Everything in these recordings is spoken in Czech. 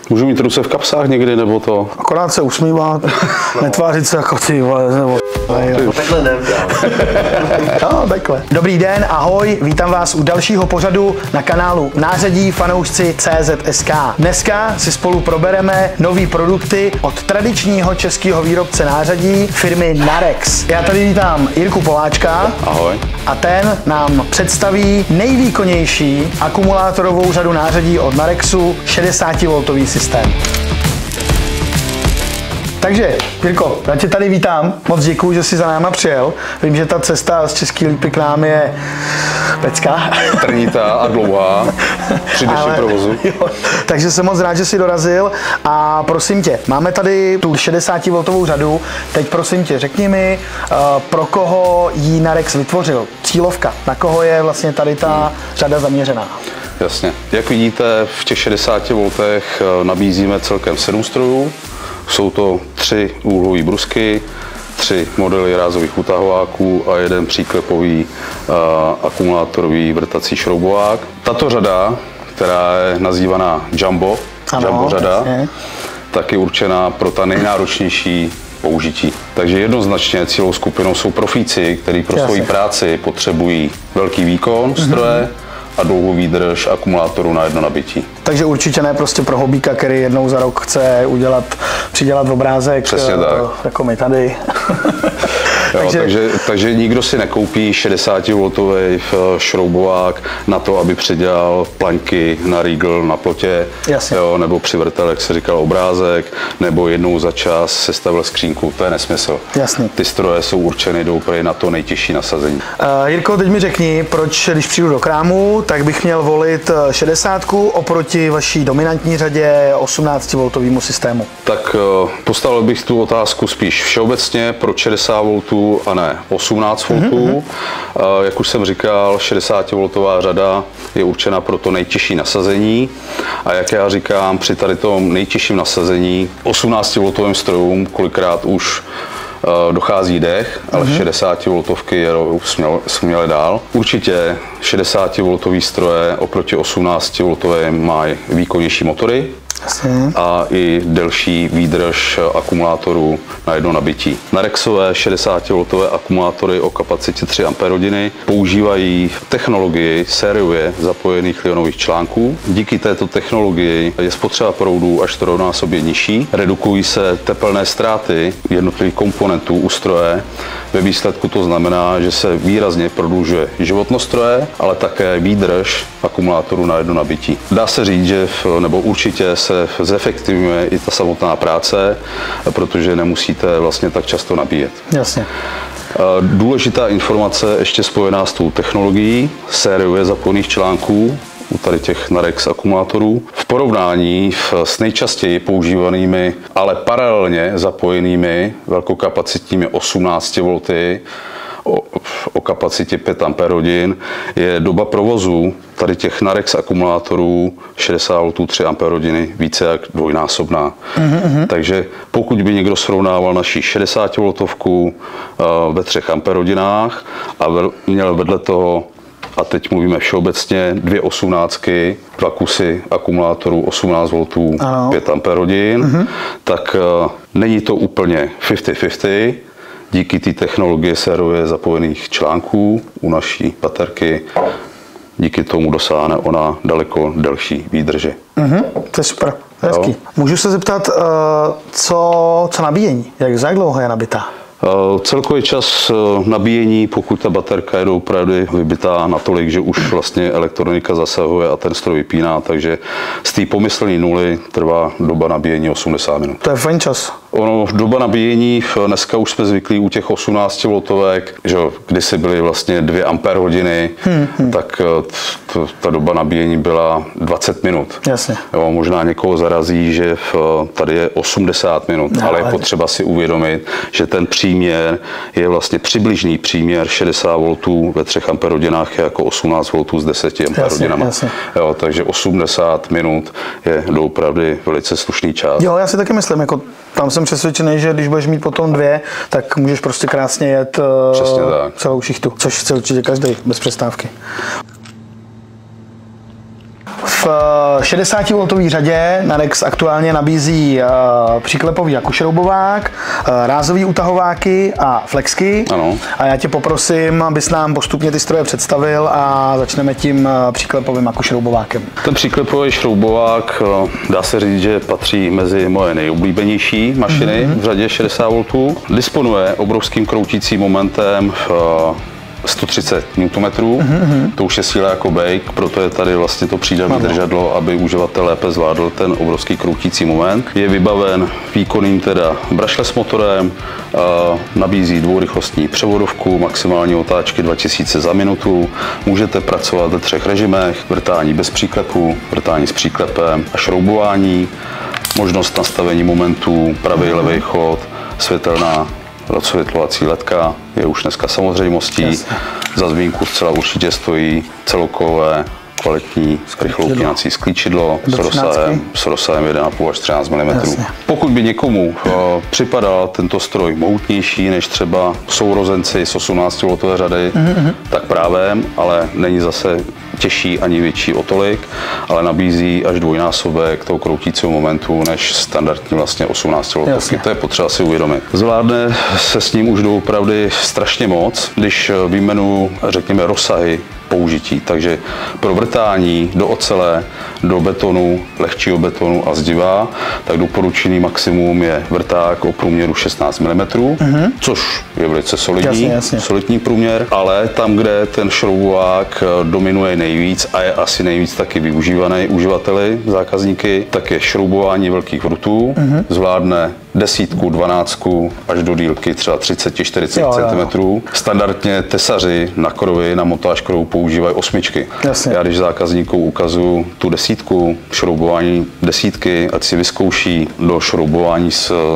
Můžu mít ruce v kapsách někdy, nebo to? Akorát se usmívat, netvářit se jako ty vole, nebo... Takhle ne, No, takhle. Dobrý den, ahoj, vítám vás u dalšího pořadu na kanálu Nářadí fanoušci CZ.sk. Dneska si spolu probereme nový produkty od tradičního českého výrobce nářadí firmy Narex. Já tady vítám Jirku Poláčka. Ahoj. A ten nám představí nejvýkonnější akumulátorovou řadu nářadí od Narexu, 60V systém. Takže, Jirko, já tě tady vítám. Moc děkuju, že jsi za náma přijel. Vím, že ta cesta z Český Lípy k nám je pecka. Trnitá a dlouhá při dnešním provozu. Jo, takže jsem moc rád, že jsi dorazil. A prosím tě, máme tady tu 60V řadu. Teď prosím tě, řekni mi, pro koho ji Narex vytvořil? Cílovka. Na koho je vlastně tady ta řada zaměřená? Jasně. Jak vidíte, v těch 60V nabízíme celkem 7 strojů. Jsou to 3 úhlové brusky, 3 modely rázových utahováků a 1 příklepový akumulátorový vrtací šroubovák. Tato řada, která je nazývaná Jumbo, Jumbo řada, jasně, tak je určená pro ta nejnáročnější použití. Takže jednoznačně cílovou skupinou jsou profíci, kteří pro svoji práci potřebují velký výkon stroje a dlouhou výdrž akumulátoru na jedno nabití. Takže určitě ne prostě pro hobíka, který jednou za rok chce přidělat obrázek. Přesně tak. Jako my tady. Jo, takže nikdo si nekoupí 60V šroubovák na to, aby předělal plaňky na Riegel na plotě, jo, nebo přivrtel, jak se říkal, obrázek, nebo jednou za čas sestavil skřínku. To je nesmysl. Jasně. Ty stroje jsou určeny úplně na to nejtěžší nasazení. Jirko, teď mi řekni, proč, když přijdu do krámu, tak bych měl volit 60 oproti vaší dominantní řadě 18V systému? Tak postavil bych tu otázku spíš všeobecně, proč 60V a ne 18V. Jak už jsem říkal, 60V řada je určena pro to nejtěžší nasazení a jak já říkám, při tady tom nejtěžším nasazení 18V strojům kolikrát už dochází dech, ale 60V směle dál. Určitě 60V stroje oproti 18V mají výkonnější motory. A i delší výdrž akumulátorů na jedno nabití. Narexové 60V akumulátory o kapacitě 3 Ah používají technologii sériově zapojených lionových článků. Díky této technologii je spotřeba proudu až trojnásobně nižší. Redukují se tepelné ztráty jednotlivých komponentů u stroje. Ve výsledku to znamená, že se výrazně prodlužuje životnost stroje, ale také výdrž akumulátoru na jedno nabití. Dá se říct, že nebo určitě se zefektivňuje i ta samotná práce, protože nemusíte vlastně tak často nabíjet. Jasně. Důležitá informace ještě spojená s tou technologií sériově zapojených článků u tady těch Narex akumulátorů. V porovnání s nejčastěji používanými, ale paralelně zapojenými velkokapacitními 18V o kapacitě 5 Ah je doba provozu tady těch Narex akumulátorů 60V 3 Ah více jak dvojnásobná. Takže pokud by někdo srovnával naši 60V ve 3 Ah a měl vedle toho, a teď mluvíme všeobecně, 2 18ky, 2 kusy akumulátorů 18V 5 Ah, tak není to úplně 50-50. Díky té technologie sériově zapojených článků u naší baterky, díky tomu dosáhne ona daleko delší výdrže. To je super, hezký. Můžu se zeptat, co nabíjení? Jak dlouho je nabitá? Celkový čas nabíjení, pokud ta baterka je opravdu vybitá natolik, že už vlastně elektronika zasahuje a ten stroj vypíná, takže z té pomyslné nuly trvá doba nabíjení 80 minut. To je fajn čas. Doba nabíjení, dneska už jsme zvyklí u těch 18V, že kdysi byly vlastně 2 Ah, tak ta doba nabíjení byla 20 minut. Jasně. Jo, možná někoho zarazí, že tady je 80 minut, ale je potřeba si uvědomit, že ten příměr je vlastně přibližný příměr 60V ve 3 Ah je jako 18V s 10 Ah. Jo, takže 80 minut je doopravdy velice slušný čas. Jo, já si taky myslím, jako tam jsem přesvědčený, že když budeš mít potom 2, tak můžeš prostě krásně jet celou šichtu, což chce určitě každý bez přestávky. V 60V řadě Narex aktuálně nabízí příklepový akušroubovák, rázový utahováky a flexky. Ano. A já tě poprosím, abys nám postupně ty stroje představil a začneme tím příklepovým akušroubovákem. Ten příklepový šroubovák, dá se říct, že patří mezi moje nejoblíbenější mašiny v řadě 60V. Disponuje obrovským kroutícím momentem 130 Nm, to už je síla jako bejk, proto je tady vlastně to přídavné držadlo, aby uživatel lépe zvládl ten obrovský kroutící moment. Je vybaven výkonným teda brushless motorem, nabízí dvourychlostní převodovku, maximální otáčky 2000 za minutu, můžete pracovat ve 3 režimech, vrtání bez příklepu, vrtání s příklepem a šroubování, možnost nastavení momentů, pravý, levý chod, světelná rozsvětlovací ledka je už dneska samozřejmostí. Jasně. Za zmínku zcela určitě stojí celokové kvalitní rychloupínací sklíčidlo s rozsahem 1,5 až 13 mm. Jasně. Pokud by někomu připadal tento stroj mohutnější než třeba sourozenci z 18V řady, tak právem, ale není zase těžší ani větší o tolik, ale nabízí až dvojnásobek toho kroutícího momentu než standardní vlastně 18V. To je potřeba si uvědomit. Zvládne se s ním už doopravdy strašně moc, když vyjmenuji, řekněme, rozsahy použití. Takže pro vrtání do ocele, do betonu, lehčího betonu a zdiva, tak doporučený maximum je vrták o průměru 16 mm, což je velice solidní průměr, ale tam, kde ten šroubovák dominuje nejvíc a je asi nejvíc taky využívaný uživateli, zákazníky, tak je šroubování velkých vrtů, zvládne 10, 12 až do dílky třeba 30-40 cm. Standardně tesaři na krovy, na montáž krovu používají 8. Já když zákazníkům ukazuju tu 10, šroubování 10, ať si vyzkouší do šroubování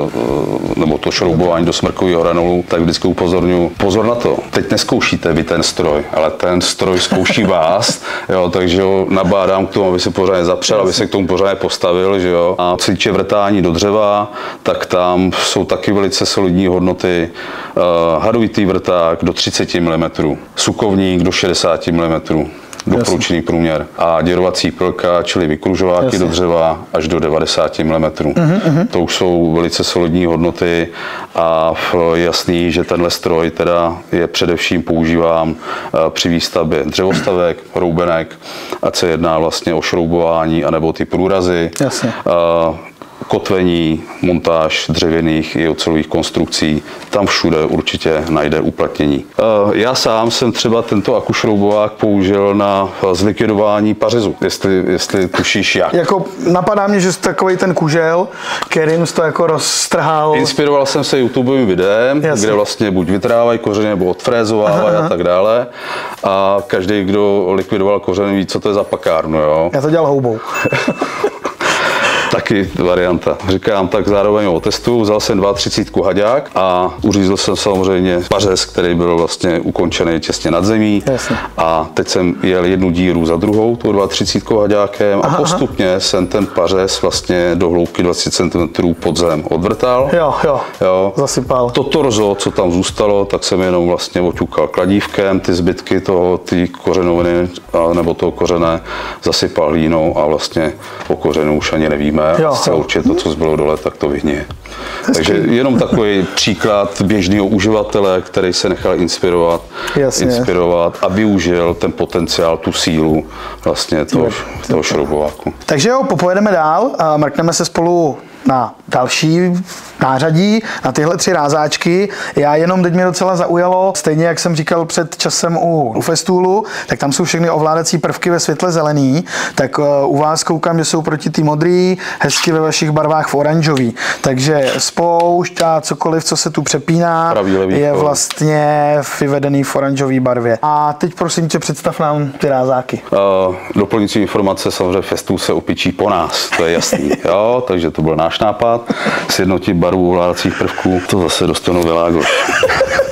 nebo to šroubování do smrkového granulu, tak vždycky upozorňuji, pozor na to, teď neskoušíte vy ten stroj, ale ten stroj zkouší vás, jo, takže ho nabádám k tomu, aby se pořádně zapřel, aby se k tomu pořádně postavil, že jo. A co týče vrtání do dřeva, tak tam jsou taky velice solidní hodnoty. Hadovitý vrták do 30 mm, sukovník do 60 mm, doporučený průměr. A děrovací pilka, čili vykružováky do dřeva až do 90 mm. To už jsou velice solidní hodnoty a je jasný, že tenhle stroj teda je především používám při výstavbě dřevostavek, roubenek, ať se jedná vlastně o šroubování anebo ty průrazy. Kotvení, montáž dřevěných i ocelových konstrukcí, tam všude určitě najde uplatnění. Já sám jsem třeba tento akušroubovák použil na zlikvidování pařezu, jestli tušíš jak. Jako napadá mě, že jsi takový ten kužel, kterým jsi to jako roztrhal. Inspiroval jsem se YouTubeovým videem, kde vlastně buď vytrávají kořeny nebo odfrézovávají a tak dále. A každý, kdo likvidoval kořeny, ví, co to je za pakárnu, jo. Já to dělal houbou. Taky varianta. Říkám, tak zároveň o testu, vzal jsem 2,30 haďák a uřízl jsem samozřejmě pařez, který byl vlastně ukončený těsně nad zemí. Jasně. A teď jsem jel jednu díru za druhou, tou 2,30 haďákem a postupně jsem ten pařez vlastně do hloubky 20 cm pod zem odvrtal. Jo. Zasypal. To torzo, co tam zůstalo, tak jsem jenom vlastně oťukal kladívkem, ty zbytky ty kořenoviny nebo toho kořene zasypal hlínou a vlastně o kořenu už ani nevíme. A určitě to, co zbylo dole, tak to vyhníje. Takže jenom takový příklad běžného uživatele, který se nechal inspirovat a využil ten potenciál, tu sílu vlastně toho šroubováku. Takže jo, popojedeme dál a mrkneme se spolu na další nářadí, na tyhle 3 rázáčky. Já jenom teď mě docela zaujalo, stejně jak jsem říkal před časem u Festoolu, tak tam jsou všechny ovládací prvky ve světle zelený, tak u vás koukám, že jsou proti tý modrý, hezky ve vašich barvách v oranžový. Takže spoušť a cokoliv, co se tu přepíná, je vlastně vyvedený v oranžové barvě. A teď prosím tě, představ nám ty rázáky. Doplňující informace, samozřejmě Festool se opičí po nás, to je jasný. Jo, takže to byl náš nápad, sjednotit barvu ovládacích prvků, to zase dostanu Világoš.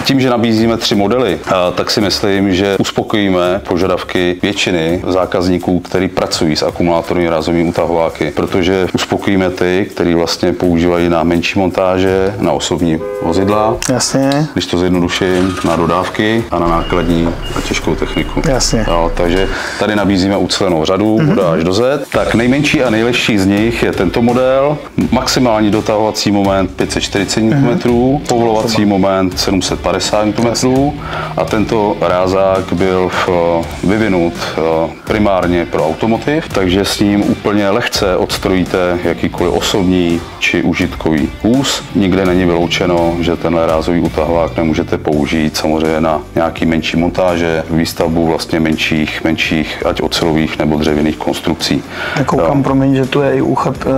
Tím, že nabízíme 3 modely, tak si myslím, že uspokojíme požadavky většiny zákazníků, kteří pracují s akumulátorovými rázovými utahováky, protože uspokojíme ty, kteří vlastně používají na menší montáže, na osobní vozidla. Jasně. Když to zjednoduším, na dodávky a na nákladní a těžkou techniku. Jasně. Jo, takže tady nabízíme ucelenou řadu, od A až do Z. Tak nejmenší a nejlehčí z nich je tento model. Maximální dotahovací moment 540 Nm, povolovací moment 750 Nm a tento rázák byl vyvinut primárně pro automotiv, takže s ním úplně lehce odstrojíte jakýkoliv osobní či užitkový vůz. Nikde není vyloučeno, že tenhle rázový utahovák nemůžete použít samozřejmě na nějaký menší montáže, výstavbu vlastně menších ať ocelových nebo dřevěných konstrukcí. Koukám, promiň, že tu je i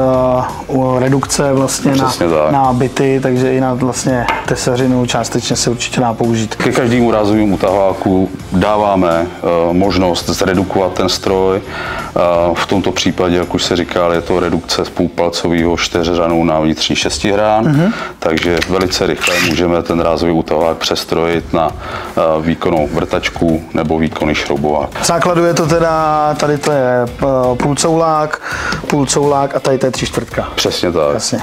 redukce vlastně na byty, takže i na vlastně tesařinu částečně se určitě dá použít. Ke každému rázovému utahováku dáváme možnost zredukovat ten stroj. V tomto případě, jak už se říkal, je to redukce z půlpalcového 4řanu na vnitřní 6řán, takže velice rychle můžeme ten rázový utahovák přestrojit na výkonnou vrtačku nebo výkonný šroubovák. V základu je to teda, tady to je půlcoulák a tady to je 3/4. Přesně tak. Jasně.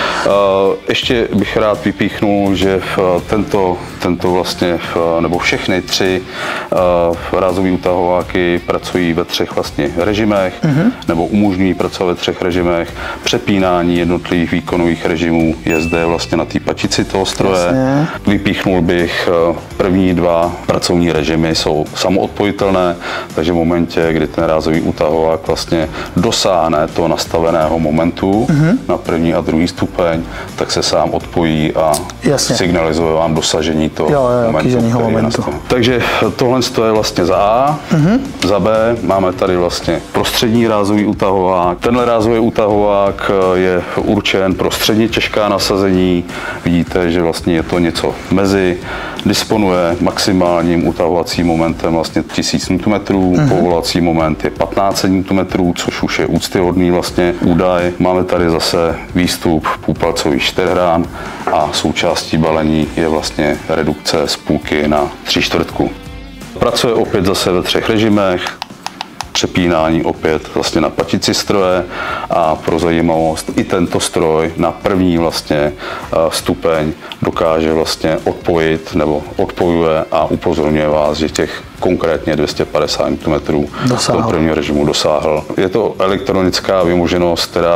Ještě bych rád vypíchnul, že tento vlastně, nebo všechny 3 rázové utahováky pracují ve 3 vlastně režimech, nebo umožňují pracovat ve 3 režimech. Přepínání jednotlivých výkonových režimů je zde vlastně na té patici toho stroje. Jasně. Vypíchnul bych první 2 pracovní režimy jsou samoodpojitelné, takže v momentě, kdy ten rázový utahovák vlastně dosáhne toho nastaveného momentu na první a druhý stupeň, tak se sám odpojí a signalizuje vám dosažení toho momentu. Takže tohle je vlastně za A. Za B máme tady vlastně prostřední rázový utahovák. Tenhle rázový utahovák je určen pro středně těžká nasazení. Vidíte, že vlastně je to něco mezi. Disponuje maximálním utahovacím momentem vlastně 1000 Nm, povolovací moment je 15 Nm, což už je úctyhodný vlastně údaj. Máme tady zase výstup půlpalcový 4řán a součástí balení je vlastně redukce z půlky na 3/4. Pracuje opět zase ve 3 režimech. Přepínání opět vlastně na patici stroje a pro zajímavost i tento stroj na první vlastně stupeň dokáže vlastně odpojit nebo odpojuje a upozorňuje vás, že těch konkrétně 250 Nm do prvního režimu dosáhl. Je to elektronická vymoženost, která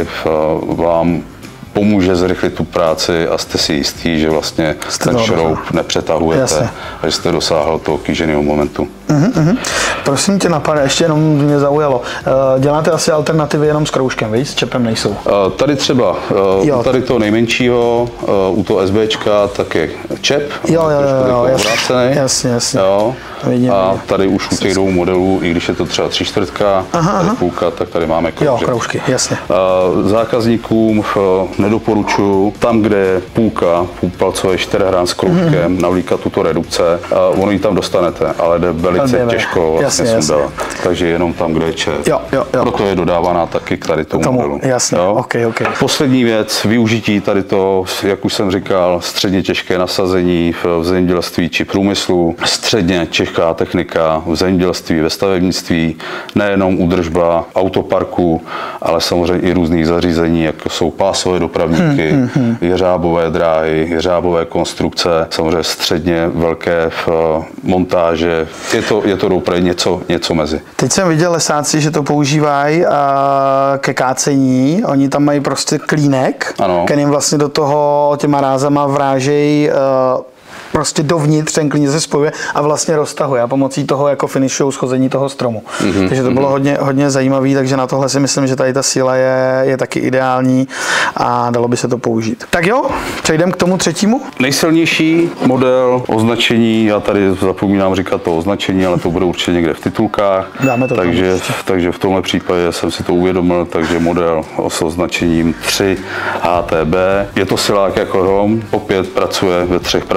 vám pomůže zrychlit tu práci a jste si jistý, že vlastně ten šroub nepřetahujete a že jste dosáhl toho kýženého momentu. Prosím tě, napadá, ještě jenom mě zaujalo. Děláte asi alternativy jenom s kroužkem, víš? S čepem nejsou? Tady třeba, u tady toho nejmenšího, u toho SBčka, tak je čep, obrácený. Jasně. Jo. A tady už u těch 2 modelů, i když je to třeba 3/4, tady půlka, tak tady máme kroužek. Jo, kroužky, jasně. Zákazníkům nedoporučuji tam, kde je půlpalcové 4řán s kroužkem, navlíkat tuto redukce. Ono ji tam dostanete, ale jde velice těžko vlastně sundat. Takže jenom tam, kde je čep. Jo. Proto je dodávaná taky k tady tomu modelu. Jasně, okay. Poslední věc, využití tady to, jak už jsem říkal, středně těžké nasazení v zemědělství či průmyslu, středně těžká technika v zemědělství, ve stavebnictví, nejenom údržba autoparku, ale samozřejmě i různých zařízení, jako jsou pásové dopravníky, jeřábové dráhy, jeřábové konstrukce, samozřejmě středně velké montáže. Je to úplně něco mezi. Teď jsem viděl lesáci, že to používají ke kácení. Oni tam mají prostě klínek, kterým vlastně do toho těma rázama vrážejí prostě dovnitř ten klín se spojuje a vlastně roztahuje a pomocí toho jako finishují schození toho stromu. Takže to bylo hodně zajímavé, takže na tohle si myslím, že tady ta síla je taky ideální a dalo by se to použít. Tak jo, přejdeme k tomu třetímu. Nejsilnější model označení, já tady zapomínám říkat to označení, ale to bude určitě někde v titulkách. Dáme to takže v tomhle případě jsem si to uvědomil, takže model s označením 3 HTB. Je to silák jako hrom, opět pracuje ve 3 pracovních režimech.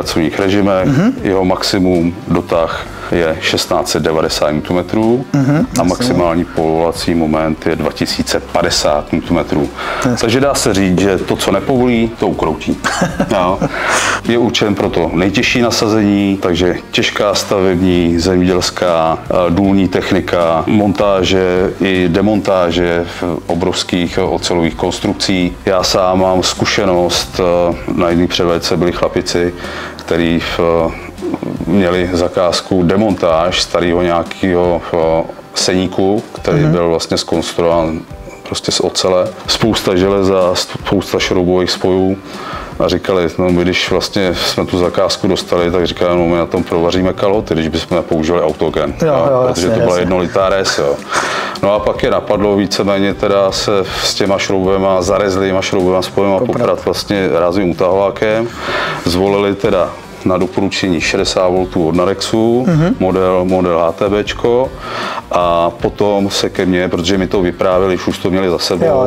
tažíme, jeho maximum dotah je 1690 Nm a maximální povolovací moment je 2050 Nm. Takže dá se říct, že to, co nepovolí, to ukroutí. No. Je určen pro to nejtěžší nasazení, takže těžká stavební, zemědělská, důlní technika, montáže i demontáže obrovských ocelových konstrukcí. Já sám mám zkušenost, na jedné předvedce byli chlapici, kteří měli zakázku demontáž starého nějakého seníku, který byl vlastně zkonstruován prostě z ocele. Spousta železa, spousta šroubových spojů. A říkali, no my když vlastně jsme tu zakázku dostali, tak říkali, no my na tom provaříme kalhoty, když bychom nepoužili autogen, protože to byla jednolitá res. Jo. No a pak je napadlo víceméně teda se s těma šroubema, zarezlýma šroubovými spojema poprat vlastně rázovým utahovákem. Zvolili teda na doporučení 60 V od Narexu, model HTBčko, a potom se ke mně, protože mi to vyprávěli, už to měli za sebou,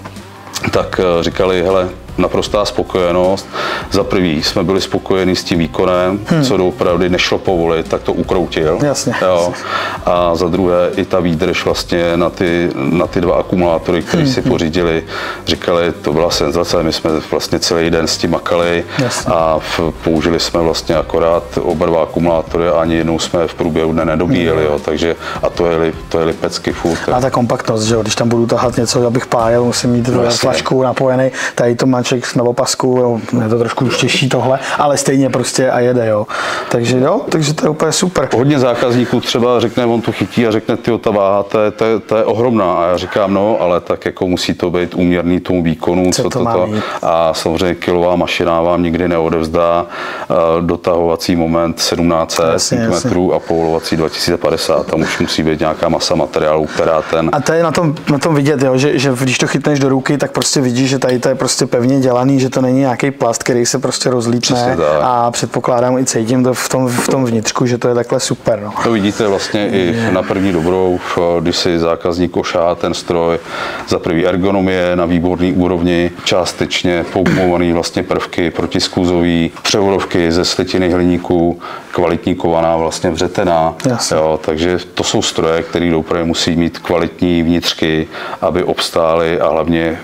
tak říkali, hele, naprostá spokojenost. Za prvý jsme byli spokojení s tím výkonem, co doopravdy nešlo povolit, tak to ukroutil. Jasně. Jo. A za druhé i ta výdrž vlastně na ty dva akumulátory, které si pořídili, říkali, to byla senzace, my jsme vlastně celý den s tím makali. Jasně. A použili jsme vlastně akorát oba dva akumulátory a ani jednou jsme v průběhu dne nedobíjeli, jo. Takže a to jeli pecky furt. A ta kompaktnost, že jo, když tam budu tahat něco, abych pájel, musím mít flašku napojený, tady to má člověk na opasku, jo, je to trošku už těžší tohle, ale stejně prostě a jede, jo. Takže to je úplně super. Hodně zákazníků třeba řekne, on to chytí a řekne, tyjo, ta váha, to je ohromná. A já říkám, no, ale tak jako musí to být úměrný tomu výkonu, co to. A samozřejmě kilová mašina vám nikdy neodevzdá dotahovací moment 1700 cm a povolovací 2050. Tam už musí být nějaká masa materiálu, která ten... A to je na tom vidět, jo, že když to chytneš do ruky, tak prostě vidíš, že tady to je prostě pevně dělaný, že to není nějaký plast, který se prostě rozlítne, a předpokládám i cítím to v tom vnitřku, že to je takhle super. No. To vidíte vlastně i na první dobrou, když si zákazník ošahá ten stroj, za první ergonomie na výborné úrovni, částečně poumovaný vlastně prvky protiskluzový, převodovky ze slitiny hliníku, kvalitní kovaná vlastně vřetená. Jo, takže to jsou stroje, které opravdu musí mít kvalitní vnitřky, aby obstály a hlavně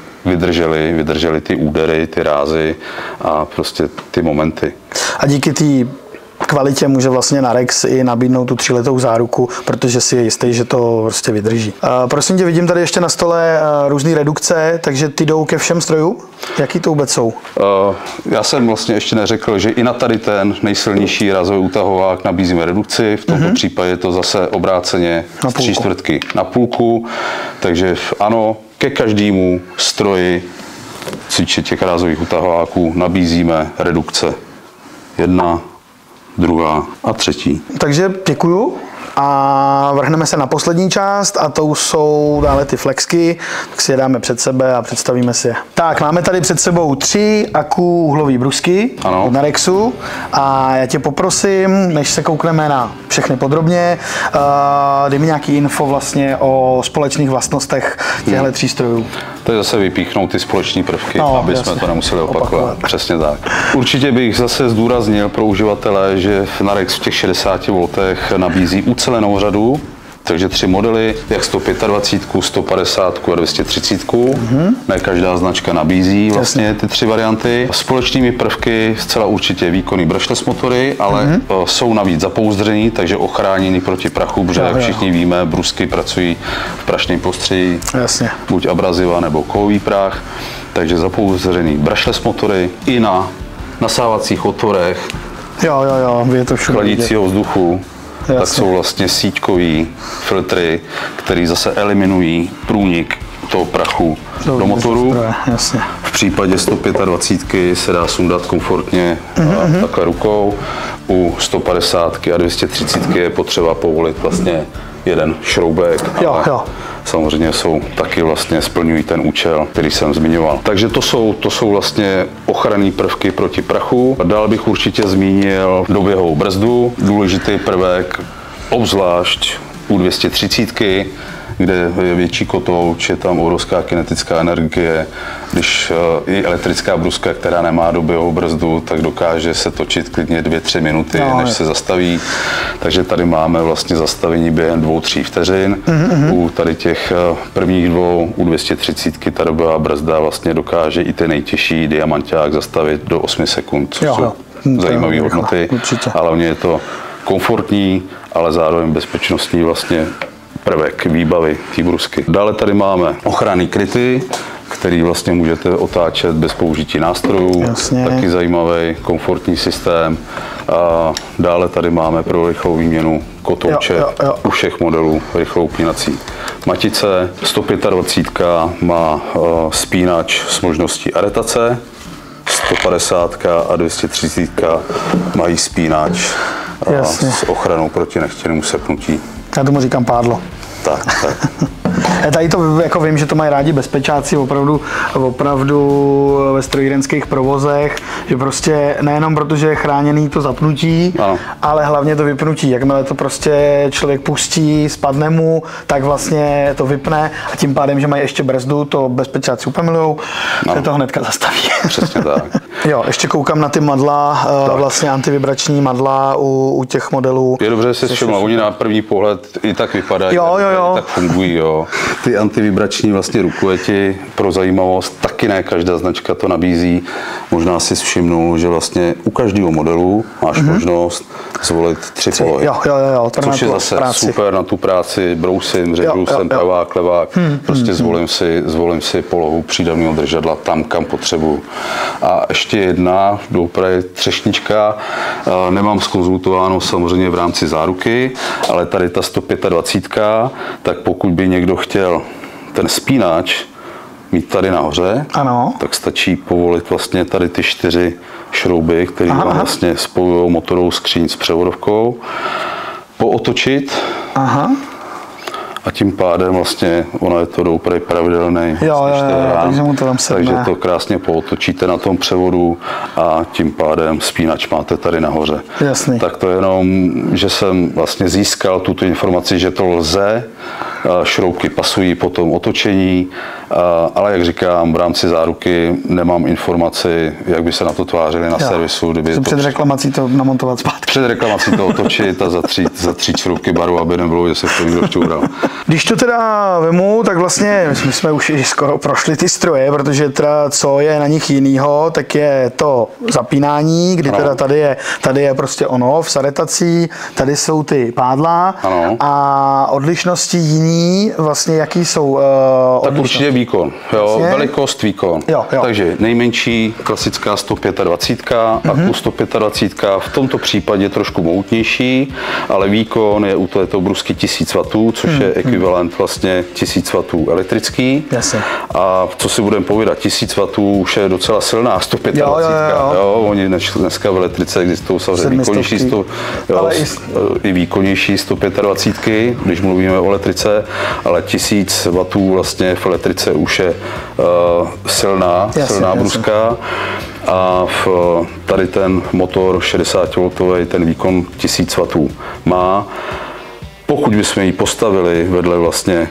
vydrželi ty údery, ty rázy a prostě ty momenty. A díky té kvalitě může vlastně Narex i nabídnout tu 3letou záruku, protože si je jistý, že to prostě vydrží. Prosím tě, vidím tady ještě na stole různé redukce, takže ty jdou ke všem strojům? Jaký to vůbec jsou? Já jsem vlastně ještě neřekl, že i na tady ten nejsilnější rázový utahovák nabízíme redukci, v tomto případě je to zase obráceně z 3/4 na půlku, takže ano, ke každému stroji těch rázových utahováků nabízíme redukce 1, 2 a 3. Takže děkuju a vrhneme se na poslední část a to jsou dále ty flexky, tak si je dáme před sebe a představíme si je. Tak, máme tady před sebou 3 uhlový brusky od Narexu a já tě poprosím, než se koukneme na všechny podrobně, dej mi nějaký info vlastně o společných vlastnostech těchto 3 strojů. To je zase vypíchnout ty společné prvky, aby jsme to nemuseli opakovat. Přesně tak. Určitě bych zase zdůraznil pro uživatele, že Narex v těch 60 V nabízí ucelenou řadu, takže 3 modely, jak 125, 150 a 230. Ne každá značka nabízí vlastně ty 3 varianty. Společnými prvky zcela určitě výkonný brushless motory, ale jsou navíc zapouzdření, takže ochráněný proti prachu, protože jak všichni víme, brusky pracují v prašném prostředí, buď abraziva nebo kovový prach, takže zapouzdřený brushless motory i na nasávacích otvorech, chladícího vzduchu. Tak jsou vlastně síťkový filtry, které zase eliminují průnik toho prachu do motoru. V případě 125 se dá sundat komfortně takhle rukou. U 150 a 230 je potřeba povolit vlastně jeden šroubek. Samozřejmě jsou taky vlastně splňují ten účel, který jsem zmiňoval. Takže to jsou vlastně ochranné prvky proti prachu. Dál bych určitě zmínil doběhovou brzdu, důležitý prvek, obzvlášť u 230, kde je větší kotouč, je tam obrovská kinetická energie, když i elektrická bruska, která nemá doběhovou brzdu, tak dokáže se točit klidně 2-3 minuty, než se zastaví. Takže tady máme vlastně zastavení během 2-3 vteřin. U tady těch prvních dvou, u 230 ta doběhová brzda vlastně dokáže i ten nejtěžší diamanták zastavit do 8 sekund, což jsou zajímavé hodnoty. A hlavně je to komfortní, ale zároveň bezpečnostní vlastně prvek výbavy té brusky. Dále tady máme ochranný kryty, který vlastně můžete otáčet bez použití nástrojů. Jasně. Taky zajímavý, komfortní systém. A dále tady máme pro rychlou výměnu kotouče u všech modelů rychlou upínací matice. 125 má spínač s možností aretace, 150 a 230 mají spínač s ochranou proti nechtěnému sepnutí. Já tomu říkám pádlo. Tak. Tady to jako vím, že to mají rádi bezpečáci opravdu ve strojírenských provozech, že prostě nejenom protože je chráněný to zapnutí, ale hlavně to vypnutí. Jakmile to prostě člověk pustí, spadne mu, tak vlastně to vypne a tím pádem, že mají ještě brzdu, to bezpečáci úplně milujou, se to hnedka zastaví. Přesně tak. Jo, ještě koukám na ty madla, vlastně antivibrační madla u těch modelů. Je dobře, že si všiml, oni na první pohled i tak vypadají, tak fungují. Jo. Ty antivibrační vlastně rukojeti, pro zajímavost, taky ne každá značka to nabízí. Možná si všimnul, že vlastně u každého modelu máš možnost zvolit 3 polohy. Jo, což je zase super na tu práci, brousím, řebrusem, pravák, levák. Prostě zvolím si polohu přídavného držadla tam, kam potřebuju. A ještě jedna, dopravě třešnička, nemám zkonzultováno samozřejmě v rámci záruky, ale tady ta 125, tak pokud by někdo chtěl ten spínač mít tady nahoře, tak stačí povolit vlastně tady ty 4 šrouby, které vlastně spojují motorovou skříň s převodovkou, pootočit a tím pádem vlastně ono je to doopravdy pravidelný. Takže to krásně pootočíte na tom převodu a tím pádem spínač máte tady nahoře. Jasný. Tak to je jenom, že jsem vlastně získal tuto informaci, že to lze, šroubky pasují po tom otočení, ale jak říkám, v rámci záruky nemám informaci, jak by se na to tvářili na servisu. Před reklamací to namontovat zpátky. Před reklamací to otočit a zatřít šroubky baru, aby nebylo, že se v tom někdo šťoural. Když to teda vemu, tak vlastně my jsme už skoro prošli ty stroje, protože teda co je na nich jinýho, tak je to zapínání, kdy teda tady je prostě on-off s aretací, tady jsou ty pádla a odlišnosti jiný, vlastně jaký jsou tak určitě výkon, velikost, výkon. Takže nejmenší klasická 125 a u 125 v tomto případě trošku mohutnější, ale výkon je u této brusky 1000 W, což je ekvivalent vlastně 1000 W elektrický. A co si budeme povídat, 1000 W už je docela silná 125. Oni dneska v elektrice existují samozřejmě i výkonnější 125, když mluvíme o elektrice, ale 1000 W vlastně v elektrice už je silná bruska. A tady ten motor 60V, ten výkon 1000 W má. Pokud bychom ji postavili vedle vlastně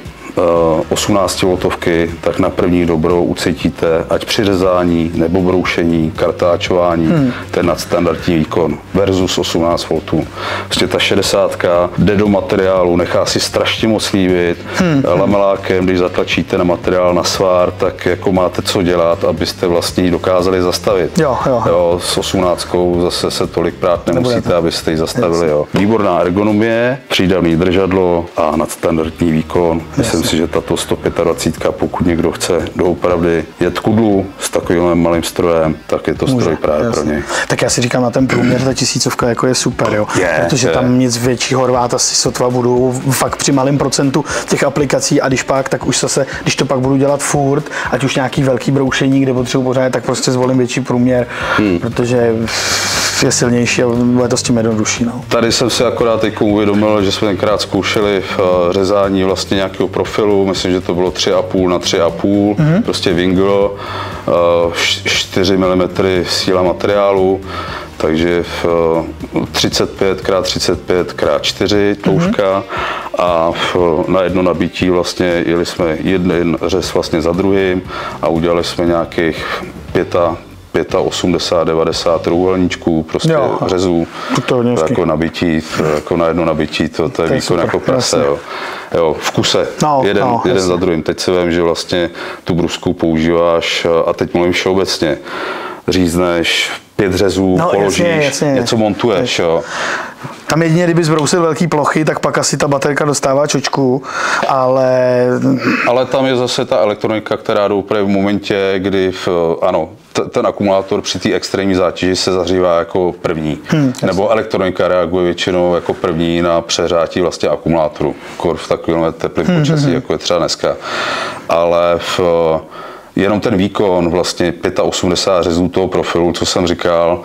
18V, tak na první dobrou ucítíte, ať při řezání nebo broušení, kartáčování, ten nadstandardní výkon versus 18V. Prostě ta 60 jde do materiálu, nechá si strašně moc líbit. Lamelákem, když zatlačíte na materiál na svár, tak jako máte co dělat, abyste vlastně ji dokázali zastavit. S 18 zase se tolik prát nemusíte, abyste ji zastavili. Výborná ergonomie, přídavný držadlo a nadstandardní výkon. Myslím si, že tato 125, pokud někdo chce doopravdy jet kudlu s takovým malým strojem, tak je to stroj právě pro něj. Tak já si říkám, na ten průměr ta 1000 jako je super, protože tam nic většího rvát asi sotva budu fakt při malém procentu těch aplikací a když pak, tak už zase, když to pak budu dělat furt, ať už nějaký velký broušení, kde potřebuji pořád, tak prostě zvolím větší průměr, protože je silnější a bude to s tím jednodušší. Tady jsem si akorát teď uvědomil, že jsme tenkrát zkoušeli řezání vlastně nějakého profilu, myslím, že to bylo 3,5 na 3,5, prostě Wingle, 4 mm síla materiálu, takže 35x35x4 toužka a na jedno nabití vlastně jeli jsme jeden řez vlastně za druhým a udělali jsme nějakých 85-90 trojúhelníčků, prostě řezů, jako nabití, jako na jedno nabití, to je výkon jako prase, jo, v kuse, jeden za druhým. Teď si vím, že vlastně tu brusku používáš, a teď mluvím všeobecně, řízneš 5 řezů, položíš, něco montuješ, jo. Tam jedině, kdyby zbrousil velký plochy, tak pak asi ta baterka dostává čočku, ale tam je zase ta elektronika, která jde v momentě, kdy ten akumulátor při té extrémní zátěži se zahřívá jako první. Nebo elektronika reaguje většinou jako první na přehřátí vlastně akumulátoru. V takovém teplém počasí, jako je třeba dneska. Ale jenom ten výkon, vlastně 85 řezů toho profilu, co jsem říkal,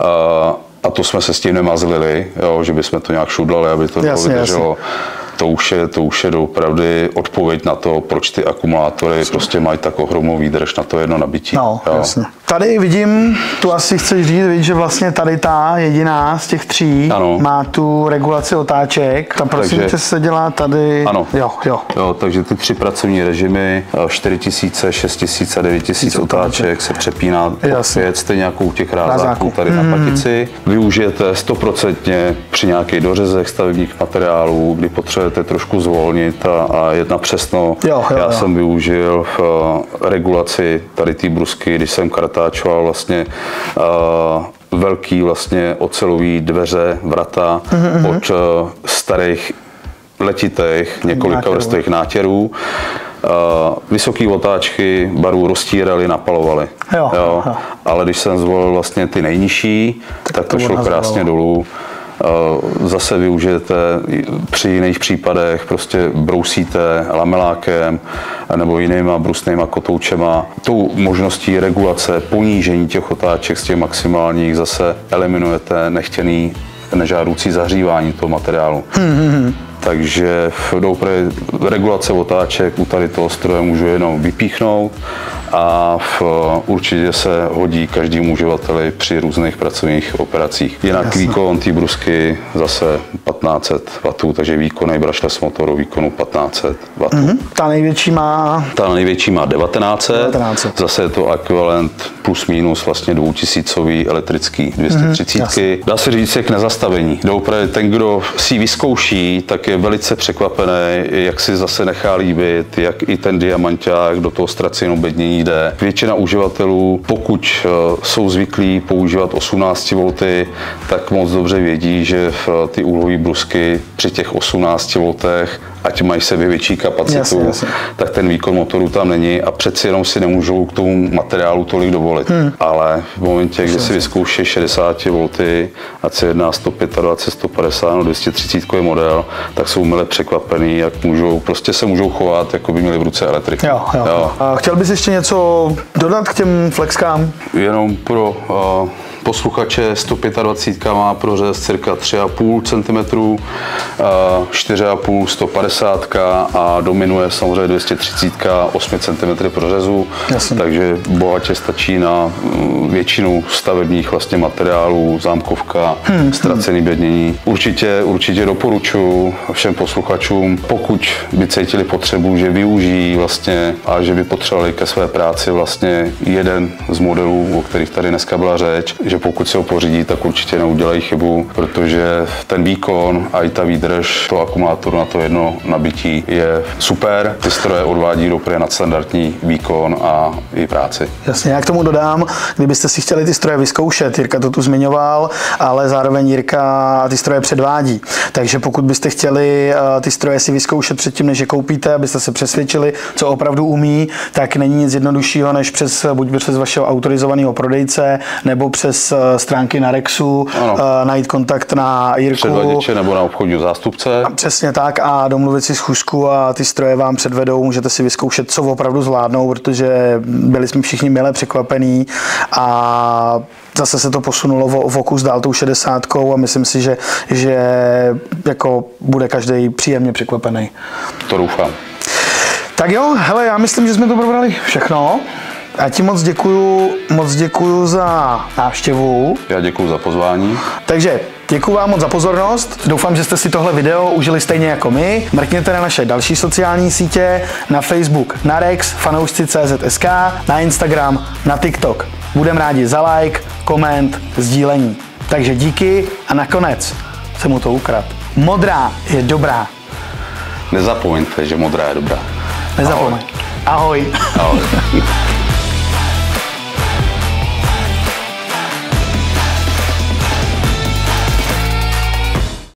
a to jsme se s tím nemazlili, jo, že bychom to nějak šudlali, aby to vydrželo. To už je doopravdy odpověď na to, proč ty akumulátory prostě mají tak ohromnou výdrž na to jedno nabití. No, jasně. Tady vidím, tu asi chceš říct, že vlastně tady ta jediná z těch 3 má tu regulaci otáček. Ta prosím tě se dělá tady. Ano. Jo, takže ty 3 pracovní režimy, 4000, 6000 a 9000 otáček se přepíná opět stejně jako u těch rázáků tady na patici. Využijete 100% při nějakých dořezech stavebních materiálů, kdy potřebujete trošku zvolnit a jet na přesno. Já jsem využil v regulaci tady té brusky, když jsem kartáčoval vlastně velký vlastně ocelový dveře, vrata od starých letitých několika vrstvých nátěrů. Vysoké otáčky barvu roztírali, napalovali. Jo. Ale když jsem zvolil vlastně ty nejnižší, tak to šlo krásně dolů. Zase využijete při jiných případech, prostě brousíte lamelákem nebo jinýma brusnýma kotoučema. Tou možností regulace, ponížení těch otáček z těch maximálních zase eliminujete nechtěný nežádoucí zahřívání toho materiálu. Takže regulace otáček u tady toho stroje můžu jenom vypíchnout a určitě se hodí každému uživateli při různých pracovních operacích. Jinak výkon té brusky zase 1500 W, takže výkonný brushless motor výkonu 1500 W. Ta největší má? Ta největší má 1900. Zase je to ekvivalent plus minus vlastně 2000 elektrický 230. Dá se říct k nezastavení. Opravdu ten, kdo si vyzkouší, tak je velice překvapený, jak si zase nechá líbit, jak i ten diamanťák do toho ztraceného bednění jde. Většina uživatelů, pokud jsou zvyklí používat 18 V, tak moc dobře vědí, že ty úhlové brusky při těch 18 V, ať mají sebe větší kapacitu, tak ten výkon motoru tam není a přeci jenom si nemůžou k tomu materiálu tolik dovolit. Ale v momentě, kdy si vyzkouší 60 V, ať se jedná 125, 150 nebo 230 model, tak jsou mile překvapený, jak se můžou chovat, jako by měli v ruce elektriku. Jo. A chtěl bys ještě něco dodat k těm flexkám? Jenom pro posluchače 125 má prořez cirka 3,5 cm, 4,5 150 a dominuje samozřejmě 230 8 cm prořezu, takže bohatě stačí na většinu stavebních vlastně materiálů, zámkovka, ztracený bednění. Určitě doporučuji všem posluchačům, pokud by cítili potřebu, že využijí vlastně a že by potřebovali ke své práci vlastně jeden z modelů, o kterých tady dneska byla řeč, že pokud si ho pořídí, tak určitě neudělají chybu, protože ten výkon a i ta výdrž toho akumulátoru na to jedno nabití je super. Ty stroje odvádí úplně nadstandardní výkon a i práci. Jasně, já k tomu dodám, kdybyste si chtěli ty stroje vyzkoušet, Jirka to tu zmiňoval, ale zároveň Jirka ty stroje předvádí. Takže pokud byste chtěli ty stroje si vyzkoušet předtím, než je koupíte, abyste se přesvědčili, co opravdu umí, tak není nic jednoduššího, než buď přes vašeho autorizovaného prodejce, nebo přes stránky na Rexu, najít kontakt na Jirku. Předvaděče nebo na obchodního zástupce. Přesně tak a domluvit si schůzku a ty stroje vám předvedou, můžete si vyzkoušet, co opravdu zvládnou, protože byli jsme všichni mile překvapení a zase se to posunulo v okus dál tou 60 a myslím si, že jako bude každý příjemně překvapený. To doufám. Tak jo, hele, já myslím, že jsme to probrali všechno. Já ti moc děkuju za návštěvu. Já děkuju za pozvání. Takže Děkuji vám moc za pozornost. Doufám, že jste si tohle video užili stejně jako my. Mrkněte na naše další sociální sítě, na Facebook na Rex, fanoušci CZ.sk, na Instagram, na TikTok. Budeme rádi za like, koment, sdílení. Takže díky a nakonec jsem mu to ukradl. Modrá je dobrá. Nezapomeňte, že modrá je dobrá. Nezapomeň. Ahoj. Ahoj.